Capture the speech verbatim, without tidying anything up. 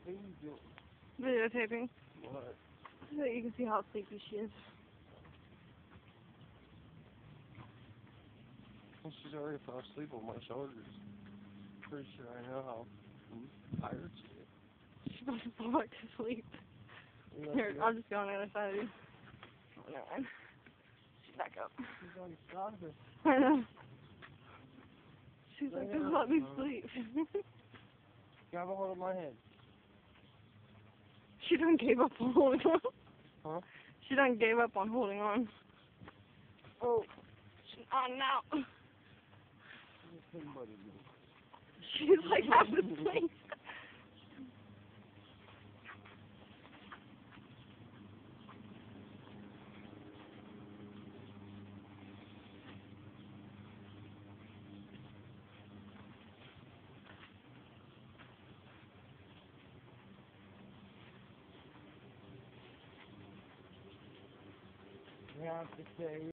What are you doing? Videotaping. What? So that you can see how sleepy she is. Well, she's already fell asleep on my shoulders. Pretty sure I know how tired she is. She's about to fall back to sleep. You know, Here, she- I'll just go on the other side of you. Oh, never mind. She's back up. She's on top of it. I know. She's like, Yeah. just let me sleep. Grab a hold of my head. She done gave up on holding on. Huh? She done gave up on holding on. Oh, she's on now. Somebody do. She's like half asleep. We have to say